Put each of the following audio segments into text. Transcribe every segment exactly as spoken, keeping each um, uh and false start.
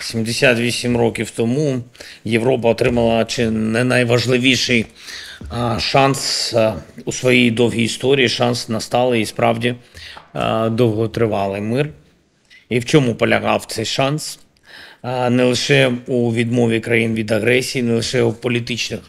сімдесят вісім років тому Європа отримала чи не найважливіший а, шанс а, у своїй довгій історії, шанс на сталий і справді а, довготривалий мир. І в чому полягав цей шанс? А, Не лише у відмові країн від агресії, не лише у політичних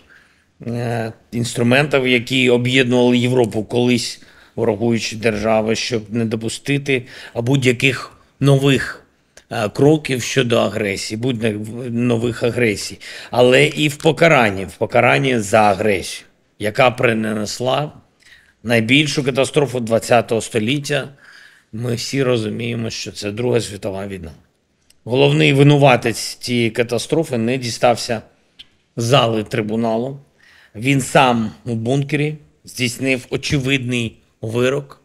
е, інструментах, які об'єднували Європу колись, ворогуючі держави, щоб не допустити будь-яких нових е, кроків щодо агресії, будь-яких нових агресій, але і в покаранні, в покаранні за агресію, яка принесла найбільшу катастрофу ХХ століття. Ми всі розуміємо, що це Друга світова війна. Головний винуватець цієї катастрофи не дістався зали трибуналу. Він сам у бункері здійснив очевидний вирок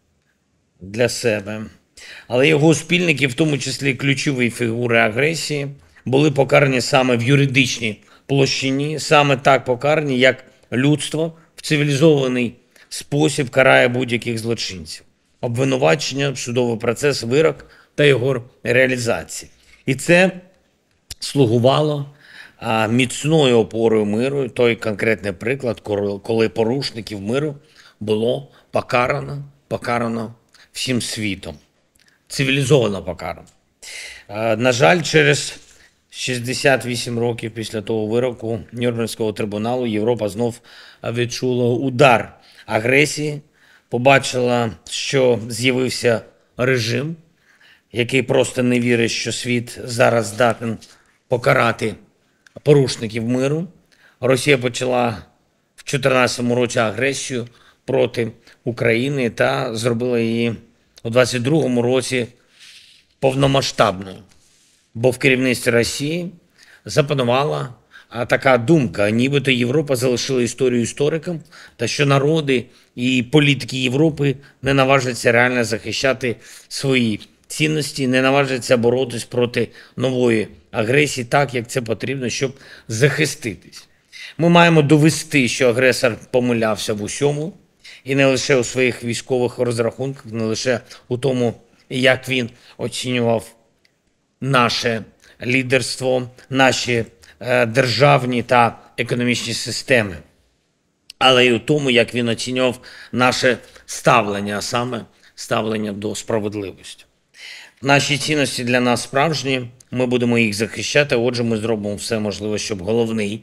для себе. Але його спільники, в тому числі ключові фігури агресії, були покарані саме в юридичній площині, саме так покарані, як людство в цивілізований спосіб карає будь-яких злочинців. Обвинувачення, судовий процес, вирок та його реалізація. І це слугувало а, міцною опорою миру. Той конкретний приклад, коли порушників миру було покарано, покарано всім світом. Цивілізовано покарано. А, на жаль, через шістдесят вісім років після того вироку Нюрнберзького трибуналу Європа знов відчула удар агресії, побачила, що з'явився режим, який просто не вірить, що світ зараз здатен покарати порушників миру. Росія почала в дві тисячі чотирнадцятому році агресію проти України та зробила її у двадцять другому році повномасштабною. Бо в керівництві Росії запанувала така думка, нібито Європа залишила історію історикам, та що народи і політики Європи не наважаться реально захищати свої цінності, не наважаться боротись проти нової агресії так, як це потрібно, щоб захиститись. Ми маємо довести, що агресор помилявся в усьому, і не лише у своїх військових розрахунках, не лише у тому, як він оцінював наше лідерство, наші е, державні та економічні системи, але й у тому, як він оцінював наше ставлення, а саме ставлення до справедливості. Наші цінності для нас справжні, ми будемо їх захищати, отже, ми зробимо все можливе, щоб головний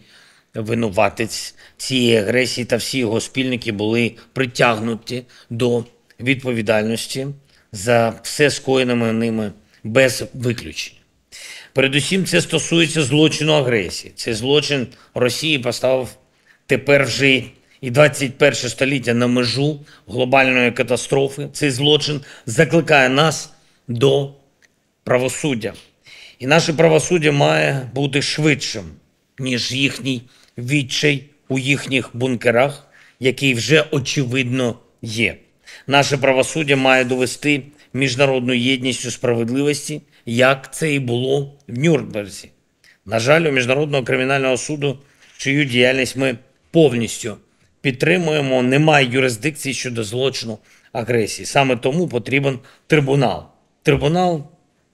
винуватець цієї агресії та всі його спільники були притягнуті до відповідальності за все скоєне ними без виключення. Передусім, це стосується злочину агресії. Цей злочин Росії поставив тепер вже і двадцять перше століття на межу глобальної катастрофи. Цей злочин закликає нас до правосуддя. І наше правосуддя має бути швидшим, ніж їхній відчай у їхніх бункерах, який вже очевидно є. Наше правосуддя має довести міжнародну єдність у справедливості, як це і було в Нюрнберзі. На жаль, у Міжнародного кримінального суду, чию діяльність ми повністю підтримуємо, немає юрисдикції щодо злочину агресії. Саме тому потрібен трибунал. Трибунал,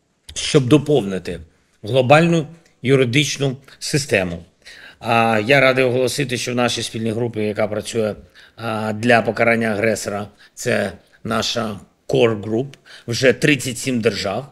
щоб доповнити глобальну юридичну систему. А я радий оголосити, що в нашій спільній групі, яка працює для покарання агресора, це наша Core Group, вже тридцять сім держав,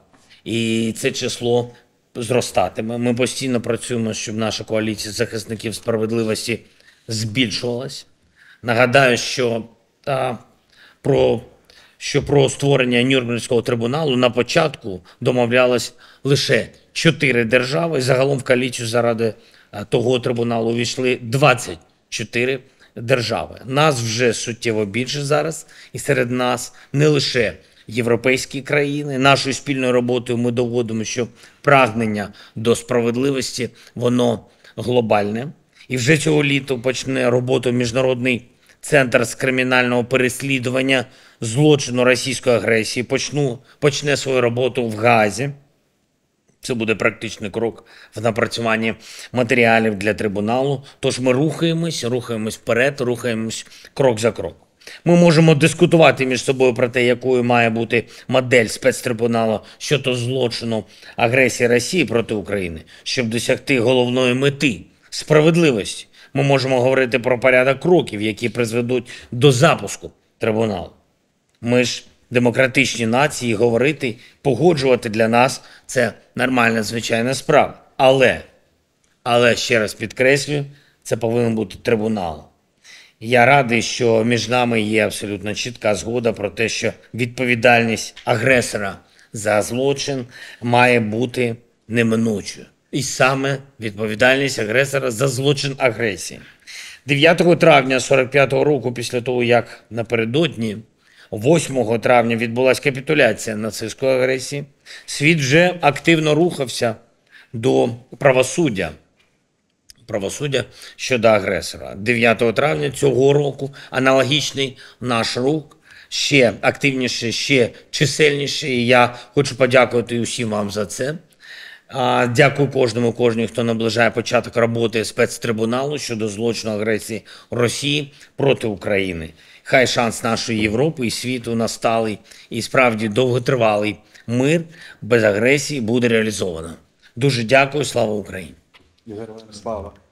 і це число зростатиме. Ми постійно працюємо, щоб наша коаліція захисників справедливості збільшувалась. Нагадаю, що, та, про, що про створення Нюрнберзького трибуналу на початку домовлялось лише чотири держави. Загалом в коаліцію заради того трибуналу увійшли двадцять чотири держави. Нас вже суттєво більше зараз, і серед нас не лише європейські країни. Нашою спільною роботою ми доводимо, що прагнення до справедливості, воно глобальне. І вже цього літа почне роботу Міжнародний центр з кримінального переслідування злочину російської агресії. Почну, почне свою роботу в Гаазі. Це буде практичний крок в напрацюванні матеріалів для трибуналу. Тож ми рухаємось, рухаємось вперед, рухаємось крок за кроком. Ми можемо дискутувати між собою про те, якою має бути модель спецтрибуналу щодо злочину агресії Росії проти України, щоб досягти головної мети – справедливості. Ми можемо говорити про порядок кроків, які призведуть до запуску трибуналу. Ми ж демократичні нації, говорити, погоджувати для нас – це нормальна, звичайна справа. Але, але, ще раз підкреслюю, це повинен бути трибунал. Я радий, що між нами є абсолютно чітка згода про те, що відповідальність агресора за злочин має бути неминучою. І саме відповідальність агресора за злочин агресії. дев'ятого травня сорок п'ятого року, після того, як напередодні, восьмого травня відбулася капітуляція нацистської агресії, світ вже активно рухався до правосуддя. Правосуддя щодо агресора. дев'ятого травня цього року аналогічний наш рух, ще активніше, ще чисельніше. І я хочу подякувати усім вам за це. Дякую кожному, кожній, хто наближає початок роботи спецтрибуналу щодо злочину агресії Росії проти України. Хай шанс нашої Європи і світу на сталий і справді довготривалий мир без агресії буде реалізовано. Дуже дякую. Слава Україні! Слава!